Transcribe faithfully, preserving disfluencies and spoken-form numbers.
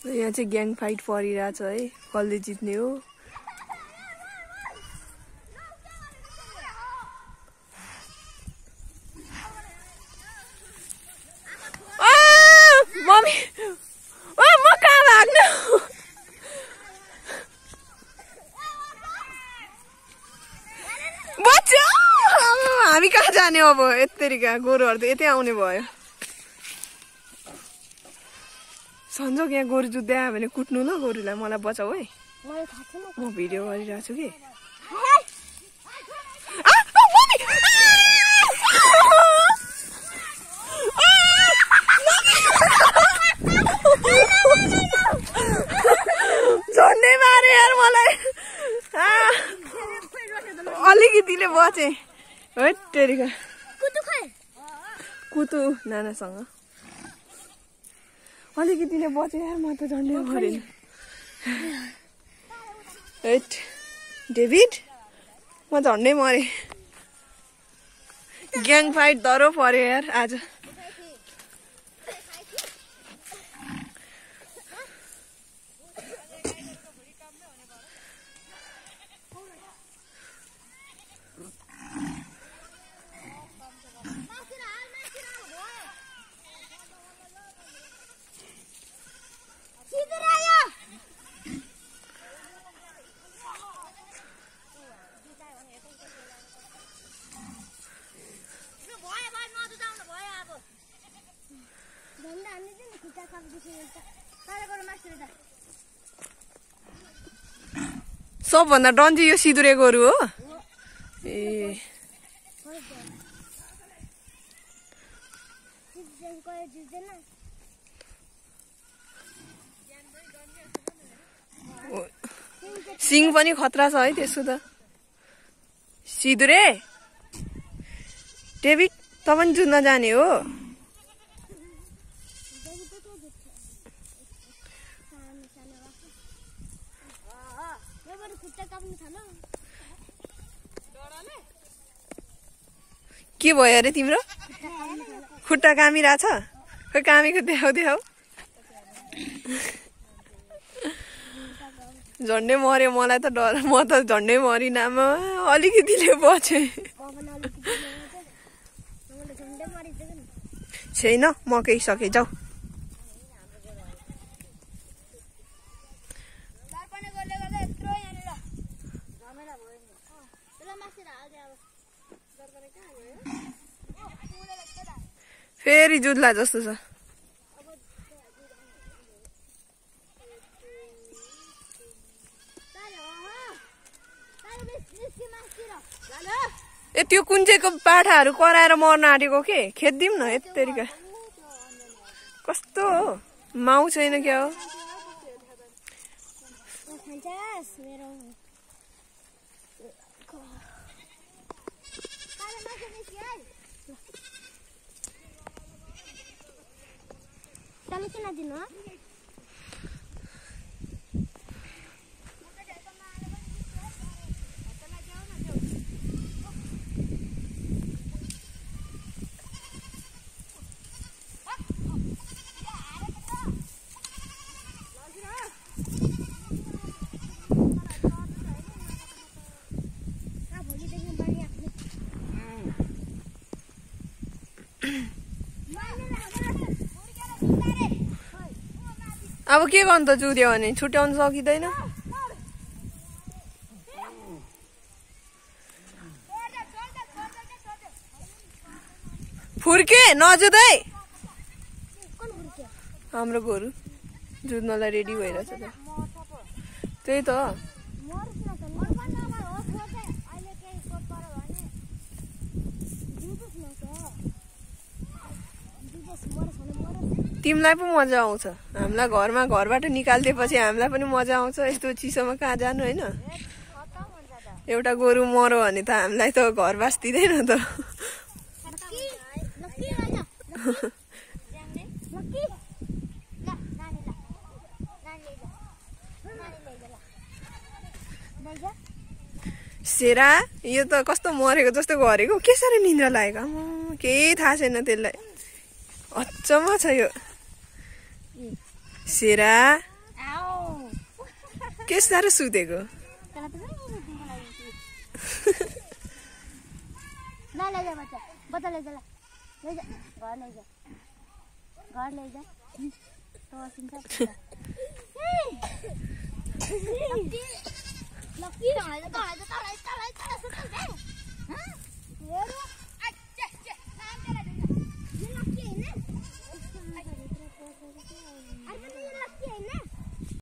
यहाँ चाहिँ gang fight परिरहेछ है, कसले जित्ने हो। मम्मी ओ म कहाँ भाग्नु? बच्चा हामी कहाँ जाने अब? यत्तरीका गोरुहरू त यतै आउने भयो। सन्जोग यहाँ गोरु जुत्दै आयो भने कुट्नु ल गोरुलाई, मलाई बचाऊ है। म भिडियो गरिरहेको छु कि। झन्डै मारे यार मलाई, अलिकतिले बचे। हेटेरिका कुतु नानासँग अलिकतिले बचे यार, म त झन्डै मरेन। हेट डेभिड म झन्डै मरे। ग्याङ फाइट दह्रो पर्यो यार आज। सबभन्दा डन्जी यो सिधुरे गोरु हो। ए सिङ पनि खतरा छ है त्यसो त। सिधुरे डेभिड त पनि जुत्न जाने हो। के भयो अरे तिम्रो? खुट्टा कामिरहेछ? खै कामेको देखाउ देखाउ। झन्डै मर्यो, मलाई त डर, म त झन्डै मरिन आमा, अलिकतिले बचे। छैन मकै सके जाऊ। फेरि जुत्ला जस्तो छ। ए त्यो कुन चाहिँको पाठाहरू कराएर मर्न आँटेको के? खेद्दिउँ न यत्तरीका। कस्तो हो, माउ छैन क्या हो? अब के गर्नु त, जुर्यो भने छुट्याउनु सकिँदैन। फुर्के नजुदै। हाम्रो गोरु जुत्नलाई रेडी भइरहेछ त। त्यही त तिमीलाई पो मजा आउँछ, हामीलाई घरमा घरबाट निकालिदिएपछि हामीलाई पनि मजा आउँछ। यस्तो चिसोमा कहाँ जानु होइन? एउटा गोरु मर्यो भने त हामीलाई त घर बास दिँदैन त। सेरा यो त कस्तो मरेको जस्तो गरेको, कसरी निन्द्रा लागेको केही थाहा छैन त्यसलाई। अचम्म छ यो सेरा। के साह्रो सुतेको बच्चा लैजा लैजा घर लैजा घर लैजा लक्की